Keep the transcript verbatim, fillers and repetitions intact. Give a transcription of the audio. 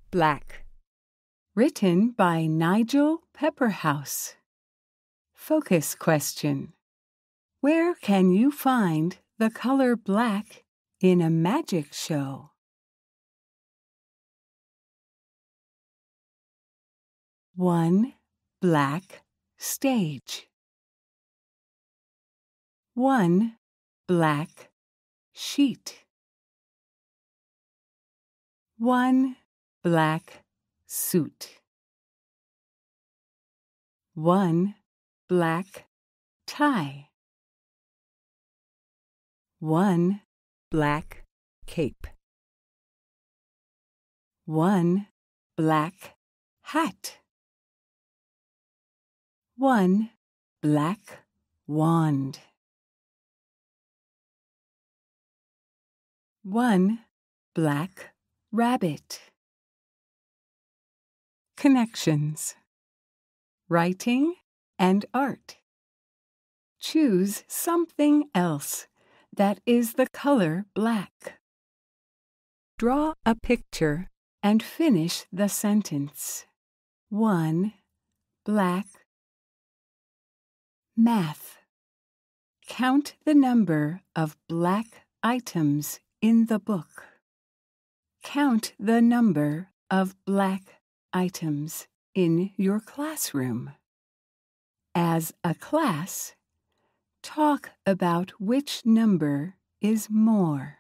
Black. Written by Nigel Pepperhouse. Focus question. Where can you find the color black in a magic show? One black stage. One black sheet. One black suit. One black tie. One black cape. One black hat. One black wand. One black rabbit. Connections. Writing and art. Choose something else that is the color black. Draw a picture and finish the sentence. One black. Math. Count the number of black items in the book. Count the number of black items in your classroom. As a class, talk about which number is more.